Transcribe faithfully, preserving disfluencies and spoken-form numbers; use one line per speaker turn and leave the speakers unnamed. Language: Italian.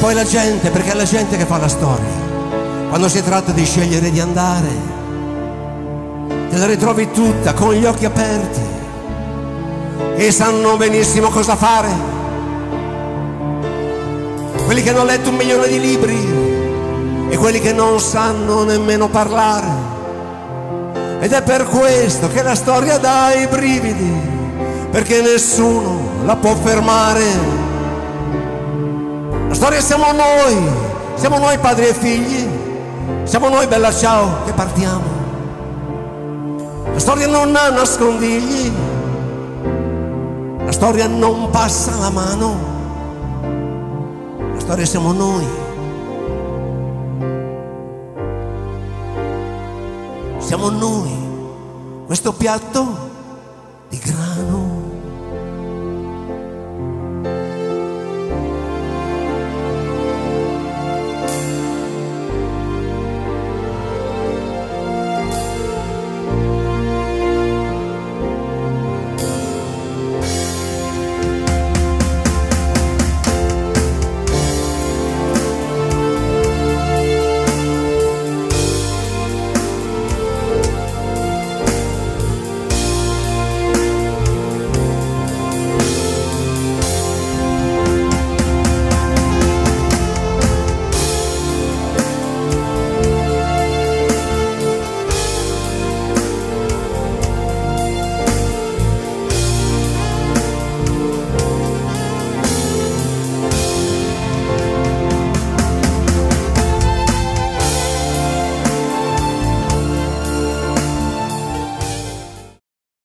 poi la gente, perché è la gente che fa la storia. Quando si tratta di scegliere di andare, te la ritrovi tutta con gli occhi aperti e sanno benissimo cosa fare. Quelli che hanno letto un milione di libri e quelli che non sanno nemmeno parlare. Ed è per questo che la storia dà i brividi, perché nessuno la può fermare. La storia siamo noi, siamo noi padri e figli, siamo noi bella ciao che partiamo. La storia non ha nascondigli, la storia non passa la mano, la storia siamo noi. Siamo noi, questo piatto di grano.